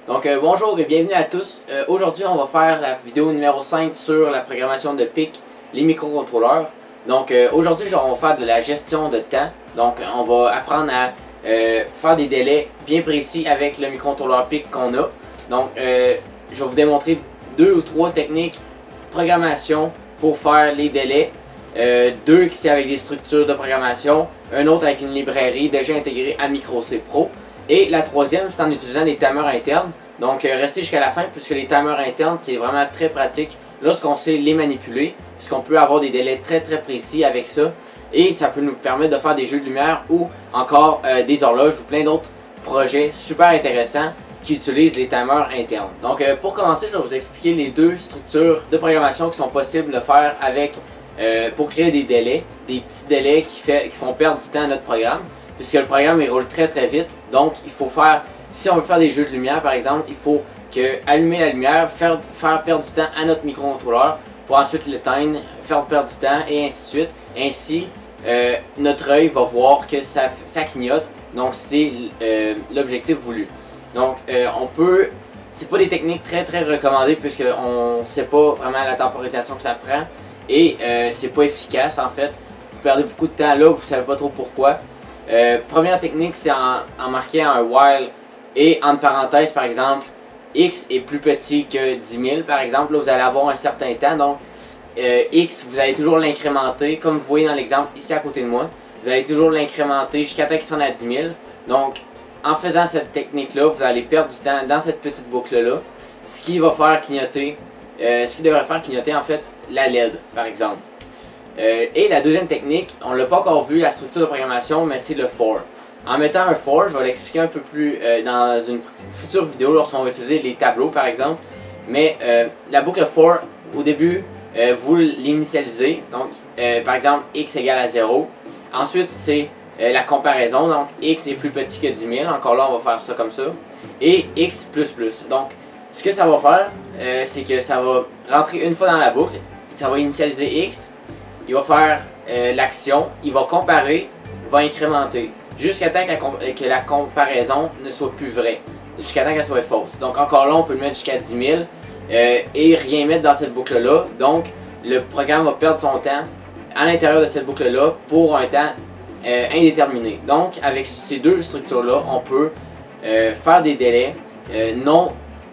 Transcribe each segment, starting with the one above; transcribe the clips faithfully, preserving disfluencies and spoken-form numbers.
Donc euh, bonjour et bienvenue à tous. Euh, Aujourd'hui on va faire la vidéo numéro cinq sur la programmation de P I C, les microcontrôleurs. Donc euh, aujourd'hui on va faire de la gestion de temps. Donc on va apprendre à euh, faire des délais bien précis avec le microcontrôleur P I C qu'on a. Donc euh, je vais vous démontrer deux ou trois techniques de programmation pour faire les délais. Euh, deux qui c'est avec des structures de programmation, un autre avec une librairie déjà intégrée à MicroC Pro. Et la troisième, c'est en utilisant des timers internes. Donc euh, restez jusqu'à la fin puisque les timers internes, c'est vraiment très pratique lorsqu'on sait les manipuler. Puisqu'on peut avoir des délais très très précis avec ça. Et ça peut nous permettre de faire des jeux de lumière ou encore euh, des horloges ou plein d'autres projets super intéressants qui utilisent les timers internes. Donc euh, pour commencer, je vais vous expliquer les deux structures de programmation qui sont possibles de faire avec euh, pour créer des délais. Des petits délais qui, fait, qui font perdre du temps à notre programme. Puisque le programme il roule très très vite, donc il faut faire, si on veut faire des jeux de lumière par exemple, il faut que allumer la lumière, faire, faire perdre du temps à notre microcontrôleur pour ensuite l'éteindre, faire perdre du temps et ainsi de suite. Ainsi, euh, notre œil va voir que ça, ça clignote, donc c'est euh, l'objectif voulu. Donc euh, on peut, c'est pas des techniques très très recommandées puisqu'on ne sait pas vraiment la temporisation que ça prend et euh, c'est pas efficace en fait. Vous perdez beaucoup de temps là, vous savez pas trop pourquoi. Euh, première technique, c'est en, en marquant un while et entre parenthèses par exemple x est plus petit que dix mille par exemple. Là vous allez avoir un certain temps, donc euh, x vous allez toujours l'incrémenter comme vous voyez dans l'exemple ici à côté de moi. Vous allez toujours l'incrémenter jusqu'à temps qu'il se rende à dix mille. Donc en faisant cette technique là, vous allez perdre du temps dans cette petite boucle là, ce qui va faire clignoter, euh, ce qui devrait faire clignoter en fait la L E D par exemple. Euh, et la deuxième technique, on l'a pas encore vu la structure de programmation, mais c'est le for. En mettant un for, je vais l'expliquer un peu plus euh, dans une future vidéo lorsqu'on va utiliser les tableaux par exemple. Mais euh, la boucle for, au début, euh, vous l'initialisez. Donc euh, par exemple x égale à zéro. Ensuite c'est euh, la comparaison, donc x est plus petit que dix mille. Encore là on va faire ça comme ça. Et x plus plus. Donc ce que ça va faire, euh, c'est que ça va rentrer une fois dans la boucle. Ça va initialiser x. Il va faire euh, l'action, il va comparer, va incrémenter, jusqu'à temps que la, que la comparaison ne soit plus vraie, jusqu'à temps qu'elle soit fausse. Donc encore là, on peut le mettre jusqu'à dix mille euh, et rien mettre dans cette boucle-là. Donc le programme va perdre son temps à l'intérieur de cette boucle-là pour un temps euh, indéterminé. Donc avec ces deux structures-là, on peut euh, faire des délais euh, non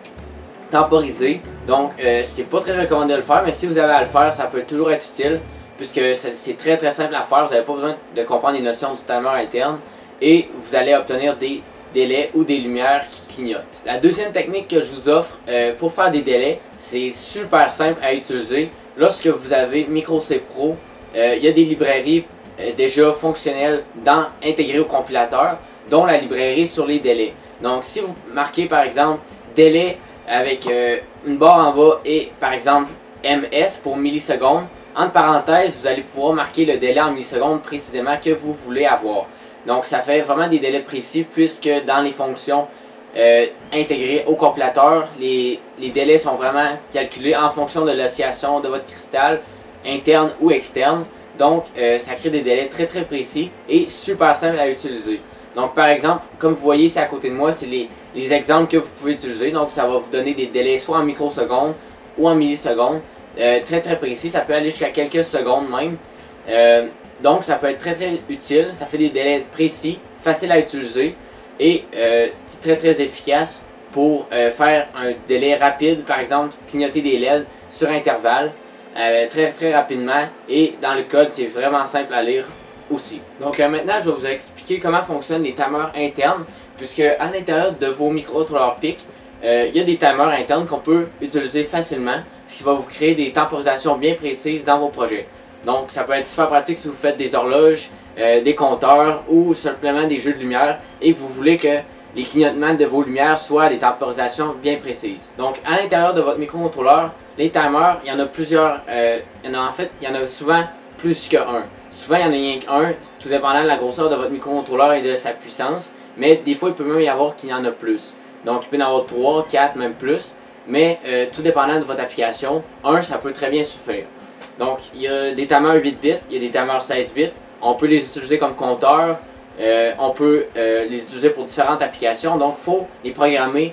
temporisés. Donc euh, c'est pas très recommandé de le faire, mais si vous avez à le faire, ça peut toujours être utile. Puisque c'est très très simple à faire, vous n'avez pas besoin de comprendre les notions du timer interne et vous allez obtenir des délais ou des lumières qui clignotent. La deuxième technique que je vous offre euh, pour faire des délais, c'est super simple à utiliser. Lorsque vous avez MicroC Pro, euh, il y a des librairies euh, déjà fonctionnelles dans, intégrées au compilateur, dont la librairie sur les délais. Donc si vous marquez par exemple délai avec euh, une barre en bas et par exemple M S pour millisecondes, entre parenthèses, vous allez pouvoir marquer le délai en millisecondes précisément que vous voulez avoir. Donc ça fait vraiment des délais précis puisque dans les fonctions euh, intégrées au compilateur, les, les délais sont vraiment calculés en fonction de l'oscillation de votre cristal, interne ou externe. Donc euh, ça crée des délais très très précis et super simples à utiliser. Donc par exemple, comme vous voyez ici à côté de moi, c'est les, les exemples que vous pouvez utiliser. Donc ça va vous donner des délais soit en microsecondes ou en millisecondes. Euh, très très précis, ça peut aller jusqu'à quelques secondes même. Euh, donc ça peut être très très utile, ça fait des délais précis, faciles à utiliser et euh, c'est très très efficace pour euh, faire un délai rapide, par exemple clignoter des L E D sur intervalle euh, très très rapidement et dans le code c'est vraiment simple à lire aussi. Donc euh, maintenant je vais vous expliquer comment fonctionnent les timers internes puisque à l'intérieur de vos microcontrôleurs P I C, euh, il y a des timers internes qu'on peut utiliser facilement. Ce qui va vous créer des temporisations bien précises dans vos projets. Donc ça peut être super pratique si vous faites des horloges, euh, des compteurs ou simplement des jeux de lumière et que vous voulez que les clignotements de vos lumières soient des temporisations bien précises. Donc à l'intérieur de votre microcontrôleur, les timers, il y en a plusieurs, euh, il y en a en fait, il y en a souvent plus qu'un. Souvent il y en a rien qu'un, tout dépendant de la grosseur de votre microcontrôleur et de sa puissance, mais des fois il peut même y avoir qu'il y en a plus. Donc il peut y en avoir trois, quatre, même plus. Mais euh, tout dépendant de votre application, un ça peut très bien suffire. Donc il y a des timers huit bits, il y a des timers seize bits. On peut les utiliser comme compteurs, euh, on peut euh, les utiliser pour différentes applications. Donc il faut les programmer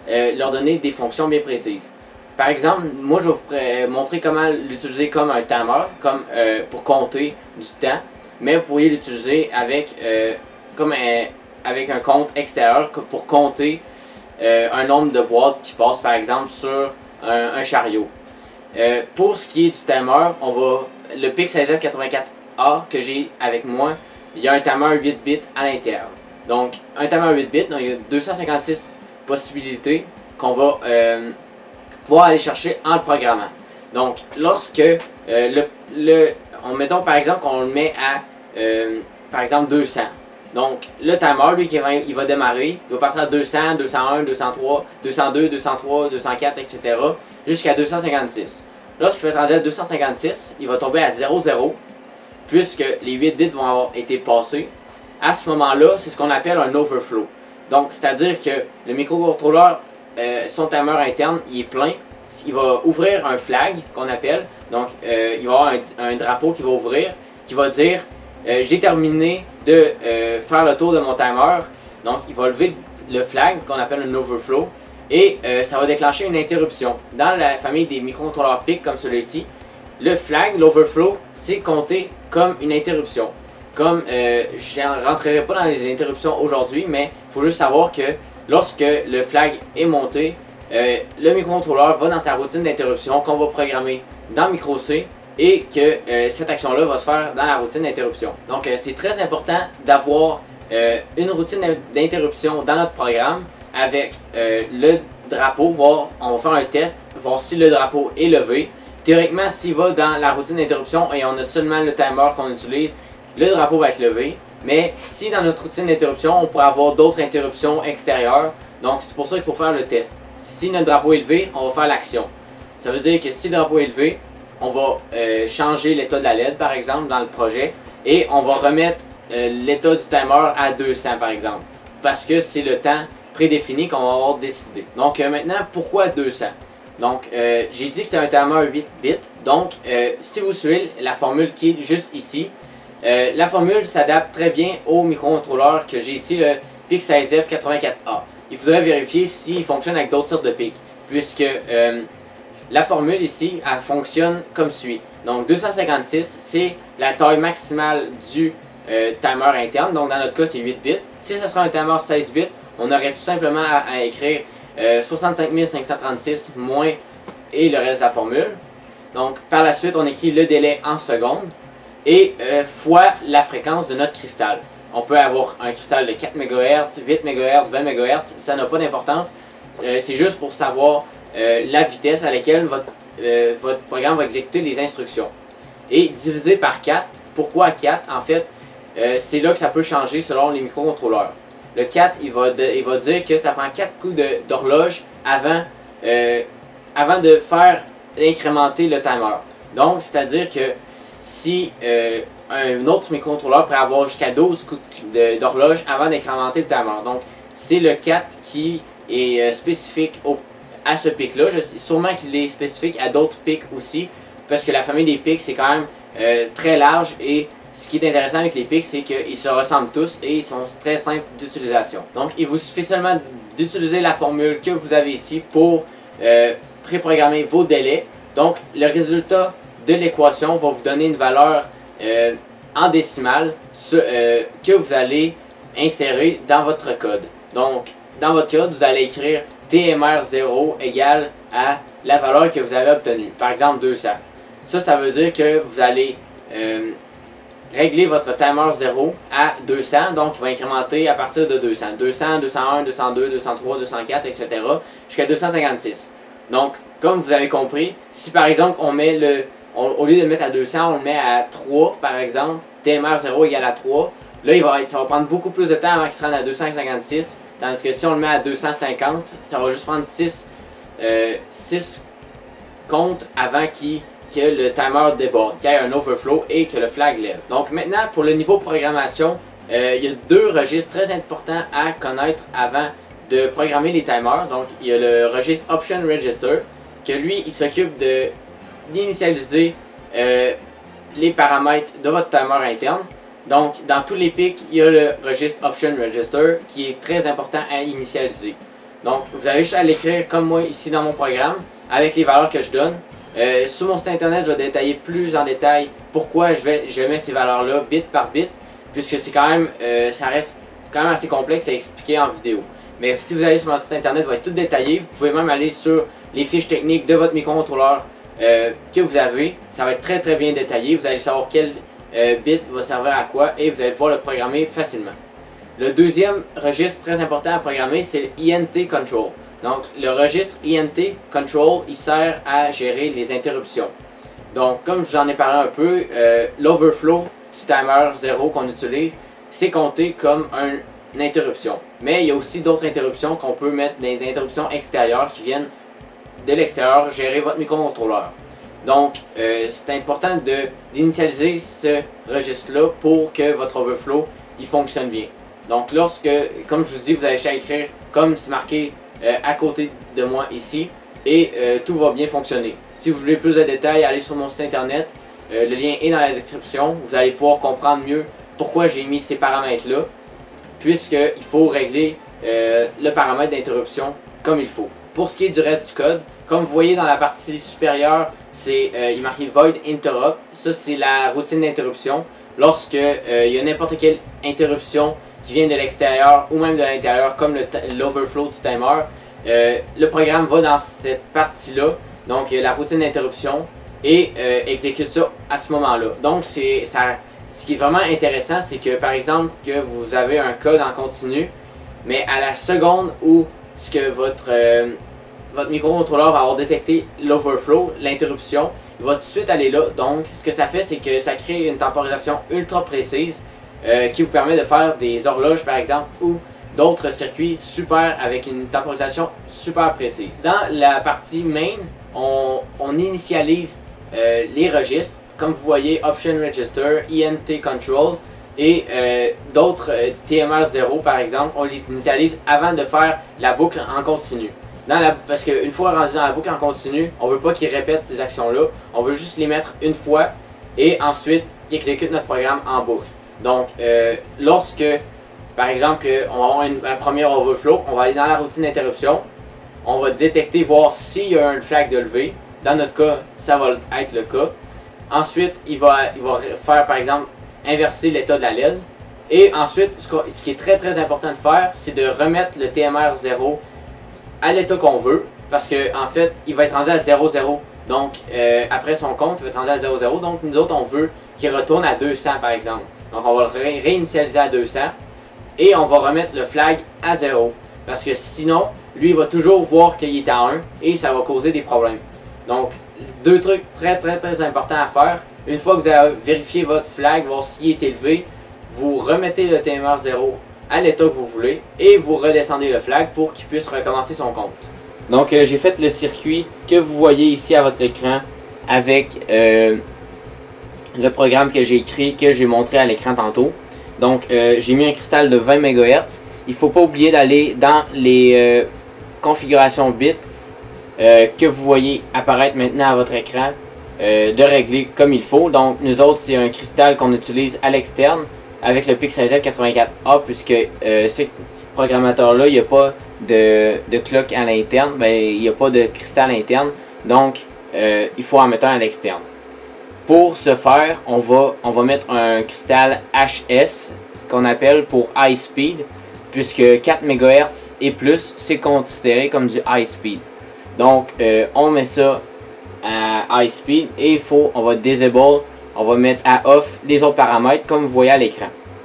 euh, leur donner des fonctions bien précises. Par exemple, moi je vais vous montrer comment l'utiliser comme un timer, comme euh, pour compter du temps, mais vous pourriez l'utiliser avec, euh, comme un, avec un compte extérieur pour compter euh, un nombre de boîtes qui passent par exemple sur un, un chariot. Euh, pour ce qui est du timer, on va le PIC seize F quatre-vingt-quatre A que j'ai avec moi, il y a un timer huit bits à l'intérieur. Donc un timer huit bits, donc il y a deux cent cinquante-six possibilités qu'on va euh, pouvoir aller chercher en le programmant. Donc lorsque euh, le, le on mettons par exemple qu'on le met à euh, par exemple deux cents. Donc le timer lui il va, il va démarrer, il va passer à deux cents, deux cent un, deux cent trois, deux cent deux, deux cent trois, deux cent quatre, et cetera jusqu'à deux cent cinquante-six. Lorsqu'il va être rendu à deux cent cinquante-six, il va tomber à zéro zéro puisque les huit bits vont avoir été passés. À ce moment-là, c'est ce qu'on appelle un overflow. Donc c'est-à-dire que le microcontrôleur, euh, son timer interne, il est plein. Il va ouvrir un flag qu'on appelle. Donc euh, il va y avoir un, un drapeau qui va ouvrir, qui va dire euh, j'ai terminé de euh, faire le tour de mon timer. Donc il va lever le flag qu'on appelle un overflow et euh, ça va déclencher une interruption. Dans la famille des microcontrôleurs PIC comme celui-ci, le flag, l'overflow, c'est compté comme une interruption. Comme euh, je ne rentrerai pas dans les interruptions aujourd'hui, mais il faut juste savoir que lorsque le flag est monté, euh, le microcontrôleur va dans sa routine d'interruption qu'on va programmer dans MicroC et que euh, cette action-là va se faire dans la routine d'interruption. Donc euh, c'est très important d'avoir euh, une routine d'interruption dans notre programme avec euh, le drapeau, voir, on va faire un test, voir si le drapeau est levé. Théoriquement, s'il va dans la routine d'interruption et on a seulement le timer qu'on utilise, le drapeau va être levé. Mais si dans notre routine d'interruption, on pourrait avoir d'autres interruptions extérieures, donc c'est pour ça qu'il faut faire le test. Si notre drapeau est levé, on va faire l'action. Ça veut dire que si le drapeau est levé, on va euh, changer l'état de la L E D par exemple dans le projet et on va remettre euh, l'état du timer à deux cents par exemple. Parce que c'est le temps prédéfini qu'on va avoir décidé. Donc euh, maintenant, pourquoi deux cents? Donc, euh, j'ai dit que c'était un timer huit bits. Donc, euh, si vous suivez la formule qui est juste ici, euh, la formule s'adapte très bien au microcontrôleur que j'ai ici, le PIC seize F quatre-vingt-quatre A. Il faudrait vérifier s'il fonctionne avec d'autres sortes de PIC, puisque euh, la formule ici, elle fonctionne comme suit. Donc, deux cent cinquante-six, c'est la taille maximale du euh, timer interne. Donc, dans notre cas, c'est huit bits. Si ce serait un timer seize bits, on aurait tout simplement à, à écrire Euh, soixante-cinq mille cinq cent trente-six moins et le reste de la formule. Donc par la suite on écrit le délai en secondes et euh, fois la fréquence de notre cristal. On peut avoir un cristal de quatre mégahertz, huit mégahertz, vingt mégahertz, ça n'a pas d'importance. Euh, c'est juste pour savoir euh, la vitesse à laquelle votre, euh, votre programme va exécuter les instructions. Et divisé par quatre, pourquoi quatre? En fait, euh, c'est là que ça peut changer selon les microcontrôleurs. Le quatre, il va, de, il va dire que ça prend quatre coups d'horloge avant, euh, avant de faire incrémenter le timer. Donc, c'est-à-dire que si euh, un autre microcontrôleur pourrait avoir jusqu'à douze coups d'horloge avant d'incrémenter le timer. Donc, c'est le quatre qui est euh, spécifique au, à ce pic-là. Sûrement qu'il est spécifique à d'autres pics aussi, parce que la famille des pics, c'est quand même euh, très large et ce qui est intéressant avec les pics, c'est qu'ils se ressemblent tous et ils sont très simples d'utilisation. Donc, il vous suffit seulement d'utiliser la formule que vous avez ici pour euh, préprogrammer vos délais. Donc, le résultat de l'équation va vous donner une valeur euh, en décimale ce, euh, que vous allez insérer dans votre code. Donc, dans votre code, vous allez écrire T M R zéro égale à la valeur que vous avez obtenue. Par exemple, deux cents. Ça, ça veut dire que vous allez euh, régler votre timer zéro à deux cents, donc il va incrémenter à partir de deux cents. deux cents, deux cent un, deux cent deux, deux cent trois, deux cent quatre, et cetera jusqu'à deux cent cinquante-six. Donc, comme vous avez compris, si par exemple on met le, on, au lieu de le mettre à deux cents, on le met à trois par exemple, T M R zéro égale à trois, là il va être, ça va prendre beaucoup plus de temps avant qu'il se rende à deux cent cinquante-six, tandis que si on le met à deux cent cinquante, ça va juste prendre six, euh, six comptes avant qu'il que le timer déborde, qu'il y ait un overflow et que le flag lève. Donc maintenant, pour le niveau programmation, euh, il y a deux registres très importants à connaître avant de programmer les timers. Donc il y a le registre Option Register, que lui, il s'occupe de d'initialiser euh, les paramètres de votre timer interne. Donc dans tous les pics, il y a le registre Option Register qui est très important à initialiser. Donc, vous avez juste à l'écrire comme moi ici dans mon programme, avec les valeurs que je donne. Euh, sur mon site internet, je vais détailler plus en détail pourquoi je, vais, je mets ces valeurs-là bit par bit, puisque c'est quand même, euh, ça reste quand même assez complexe à expliquer en vidéo. Mais si vous allez sur mon site internet, ça va être tout détaillé. Vous pouvez même aller sur les fiches techniques de votre microcontrôleur euh, que vous avez. Ça va être très très bien détaillé. Vous allez savoir quel euh, bit va servir à quoi et vous allez pouvoir le programmer facilement. Le deuxième registre très important à programmer, c'est le I N T Control. Donc, le registre I N T Control, il sert à gérer les interruptions. Donc, comme je vous en ai parlé un peu, euh, l'overflow du timer zéro qu'on utilise, c'est compté comme un, une interruption. Mais il y a aussi d'autres interruptions qu'on peut mettre, des interruptions extérieures qui viennent de l'extérieur gérer votre microcontrôleur. Donc, euh, c'est important d'initialiser ce registre-là pour que votre overflow il fonctionne bien. Donc, lorsque, comme je vous dis, vous allez juste écrire comme c'est marqué euh, à côté de moi ici et euh, tout va bien fonctionner. Si vous voulez plus de détails, allez sur mon site internet. Euh, le lien est dans la description. Vous allez pouvoir comprendre mieux pourquoi j'ai mis ces paramètres-là, puisqu'il faut régler euh, le paramètre d'interruption comme il faut. Pour ce qui est du reste du code, comme vous voyez dans la partie supérieure, c'est euh, il est marqué Void Interrupt. Ça, c'est la routine d'interruption. Lorsque euh, il y a n'importe quelle interruption qui vient de l'extérieur ou même de l'intérieur, comme l'overflow du timer, euh, le programme va dans cette partie-là, donc euh, la routine d'interruption, et euh, exécute ça à ce moment-là. Donc, c'est ça. Ce qui est vraiment intéressant, c'est que par exemple, que vous avez un code en continu, mais à la seconde où ce que votre, euh, votre microcontrôleur va avoir détecté l'overflow, l'interruption, il va tout de suite aller là. Donc, ce que ça fait, c'est que ça crée une temporisation ultra précise euh, qui vous permet de faire des horloges, par exemple, ou d'autres circuits super avec une temporisation super précise. Dans la partie main, on, on initialise euh, les registres. Comme vous voyez, Option Register, I N T Control et euh, d'autres euh, T M R zéro par exemple, on les initialise avant de faire la boucle en continu. Dans la, parce qu'une fois rendu dans la boucle en continu, on ne veut pas qu'ils répètent ces actions-là, on veut juste les mettre une fois et ensuite qu'ils exécutent notre programme en boucle. Donc, euh, lorsque, par exemple, on va avoir une, un premier overflow, on va aller dans la routine d'interruption, on va détecter, voir s'il y a un flag de levée. Dans notre cas, ça va être le cas. Ensuite, il va, il va faire, par exemple, inverser l'état de la L E D. Et ensuite, ce qui est très très important de faire, c'est de remettre le T M R zéro à l'état qu'on veut. Parce que en fait, il va être rendu à zéro zéro. Donc, euh, après son compte, il va être rendu à zéro zéro. Donc, nous autres, on veut qu'il retourne à deux cents, par exemple. Donc, on va le ré réinitialiser à deux cents. Et on va remettre le flag à zéro. Parce que sinon, lui, il va toujours voir qu'il est à un. Et ça va causer des problèmes. Donc, deux trucs très très très importants à faire. Une fois que vous avez vérifié votre flag, voir s'il est élevé, vous remettez le T M R zéro à l'état que vous voulez et vous redescendez le flag pour qu'il puisse recommencer son compte. Donc euh, j'ai fait le circuit que vous voyez ici à votre écran avec euh, le programme que j'ai écrit, que j'ai montré à l'écran tantôt. Donc euh, j'ai mis un cristal de vingt mégahertz. Il ne faut pas oublier d'aller dans les euh, configurations bits euh, que vous voyez apparaître maintenant à votre écran. Euh, de régler comme il faut. Donc nous autres, c'est un cristal qu'on utilise à l'externe avec le PixelZ quatre-vingt-quatre A, puisque euh, ce programmateur là, il n'y a pas de, de clock à l'interne, ben, il n'y a pas de cristal interne, donc euh, il faut en mettre un à l'externe. Pour ce faire, on va, on va mettre un cristal H S qu'on appelle pour high speed, puisque quatre mégahertz et plus, c'est considéré comme du high speed. Donc euh, on met ça à high speed et il faut, on va disable, on va mettre à off les autres paramètres comme vous voyez à l'écran.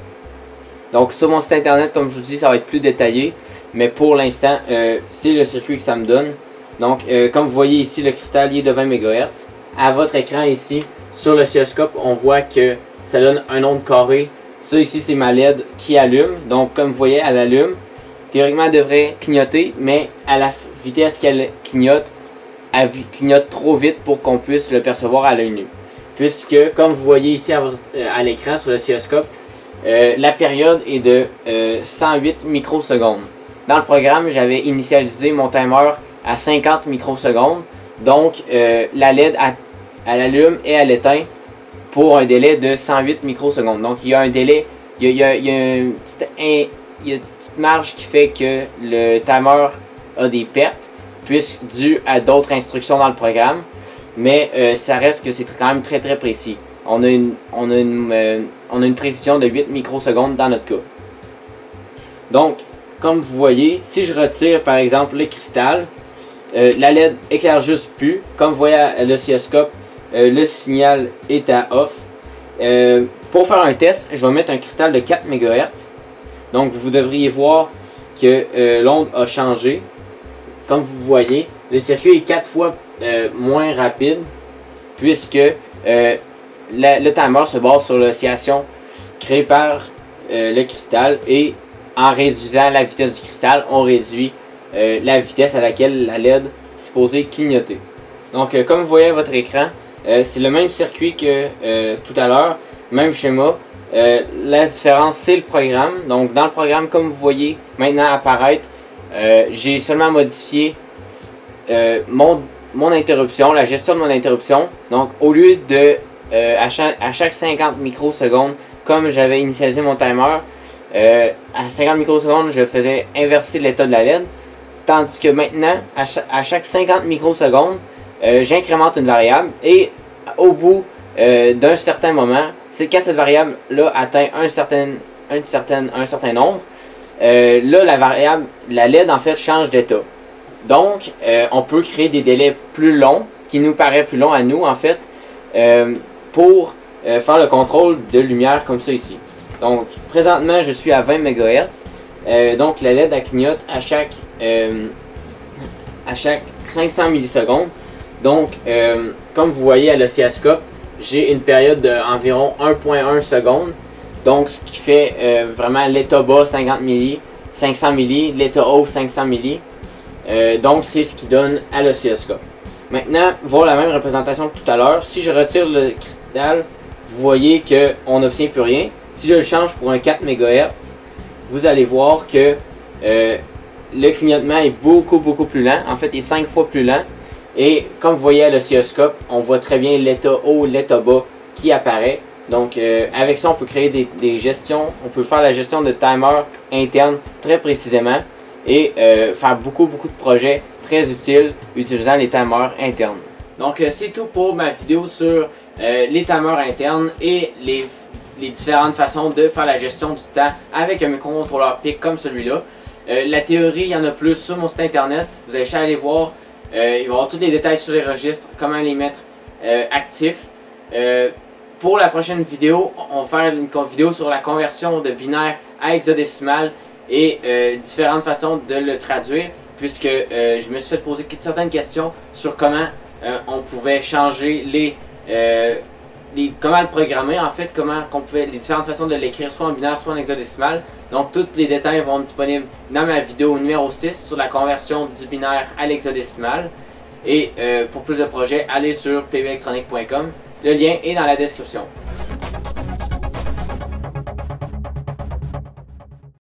Donc sur mon site internet, comme je vous dis, ça va être plus détaillé, mais pour l'instant euh, c'est le circuit que ça me donne. Donc euh, comme vous voyez ici, le cristal il est de vingt mégahertz. À votre écran ici, sur le oscilloscope, on voit que ça donne un nombre carré. Ça ici c'est ma L E D qui allume, donc comme vous voyez elle allume. Théoriquement elle devrait clignoter, mais à la vitesse qu'elle clignote, elle clignote trop vite pour qu'on puisse le percevoir à l'œil nu. Puisque, comme vous voyez ici à, à l'écran sur le oscilloscope, euh, la période est de euh, cent huit microsecondes. Dans le programme, j'avais initialisé mon timer à cinquante microsecondes. Donc, euh, la L E D, elle, elle allume et elle éteint pour un délai de cent huit microsecondes. Donc, il y a un délai, il y a, il y a, il y a, une, petite, un, il y a une petite marge qui fait que le timer a des pertes, puisque dû à d'autres instructions dans le programme, mais euh, ça reste que c'est quand même très très précis. On a une, on a une, euh, on a une précision de huit microsecondes dans notre cas. Donc, comme vous voyez, si je retire par exemple le cristal, euh, la L E D éclaire juste plus. Comme vous voyez à l'oscilloscope, euh, le signal est à off. Euh, pour faire un test, je vais mettre un cristal de quatre mégahertz. Donc vous devriez voir que euh, l'onde a changé. Comme vous voyez, le circuit est quatre fois euh, moins rapide, puisque euh, la, le timer se base sur l'oscillation créée par euh, le cristal, et en réduisant la vitesse du cristal, on réduit euh, la vitesse à laquelle la L E D est supposée clignoter. Donc euh, comme vous voyez à votre écran, euh, c'est le même circuit que euh, tout à l'heure, même schéma. Euh, la différence, c'est le programme. Donc dans le programme, comme vous voyez maintenant apparaître, euh, j'ai seulement modifié euh, mon, mon interruption, la gestion de mon interruption. Donc au lieu de euh, à, chaque, à chaque cinquante microsecondes, comme j'avais initialisé mon timer, euh, à cinquante microsecondes, je faisais inverser l'état de la L E D. Tandis que maintenant, à chaque, à chaque cinquante microsecondes, euh, j'incrémente une variable, et au bout euh, d'un certain moment, c'est quand cette variable-là atteint un certain, un, certain, un certain nombre, euh, là, la variable, la L E D, en fait, change d'état. Donc, euh, on peut créer des délais plus longs, qui nous paraît plus longs à nous, en fait, euh, pour euh, faire le contrôle de lumière comme ça ici. Donc, présentement, je suis à vingt mégahertz. Euh, donc, la L E D, elle clignote à chaque, euh, à chaque cinq cents millisecondes. Donc, euh, comme vous voyez à l'oscilloscope, j'ai une période d'environ un virgule un secondes. Donc, ce qui fait euh, vraiment l'état bas cinquante milli, cinq cents milli, l'état haut cinq cents milli. Euh, donc, c'est ce qui donne à l'oscilloscope. Maintenant, voir la même représentation que tout à l'heure. Si je retire le cristal, vous voyez qu'on n'obtient plus rien. Si je le change pour un quatre mégahertz, vous allez voir que euh, le clignotement est beaucoup beaucoup plus lent. En fait, il est cinq fois plus lent. Et comme vous voyez à l'oscilloscope, on voit très bien l'état haut et l'état bas qui apparaît. Donc euh, avec ça, on peut créer des, des gestions, on peut faire la gestion de timer interne très précisément, et euh, faire beaucoup beaucoup de projets très utiles utilisant les timers internes. Donc euh, c'est tout pour ma vidéo sur euh, les timers internes et les, les différentes façons de faire la gestion du temps avec un microcontrôleur P I C comme celui-là. Euh, la théorie, il y en a plus sur mon site internet, vous avez juste à aller voir. Euh, il va y avoir tous les détails sur les registres, comment les mettre euh, actifs. Euh, pour la prochaine vidéo, on va faire une vidéo sur la conversion de binaire à hexadécimal et euh, différentes façons de le traduire, puisque euh, je me suis fait poser certaines questions sur comment euh, on pouvait changer les, euh, les, comment le programmer, en fait, comment qu'on pouvait, les différentes façons de l'écrire, soit en binaire, soit en hexadécimal. Donc tous les détails vont être disponibles dans ma vidéo numéro six sur la conversion du binaire à l'hexadécimal. Et euh, pour plus de projets, allez sur p b électronique point com. Le lien est dans la description.